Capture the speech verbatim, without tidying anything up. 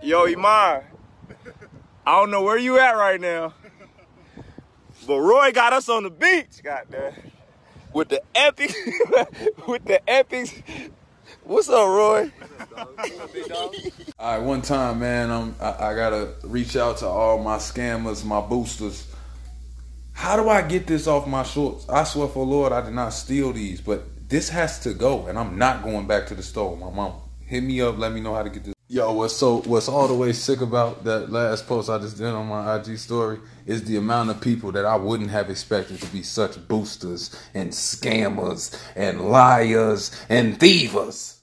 Yo, Iman, I don't know where you at right now, but Roy got us on the beach, goddamn, with the epic, with the epics. What's up, Roy? All right, one time, man, I'm, I, I gotta reach out to all my scammers, my boosters. How do I get this off my shorts? I swear for Lord, I did not steal these, but this has to go, and I'm not going back to the store. My mom, hit me up, let me know how to get this. Yo, what's so what's all the way sick about that last post I just did on my I G story is the amount of people that I wouldn't have expected to be such boosters and scammers and liars and thievers.